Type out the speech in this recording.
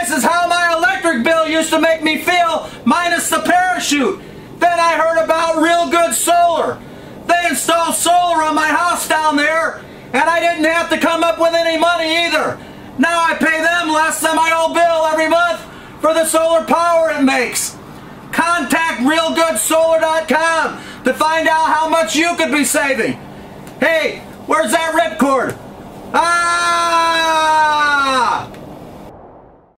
this is how my electric bill used to make me feel, minus the parachute. Then I heard about Real Good Solar. They installed solar on my house down there, and I didn't have to come up with any money either. Now I pay them less than my old bill every month for the solar power it makes. Contact realgoodsolar.com to find out how much you could be saving. Hey, where's that ripcord? Ah!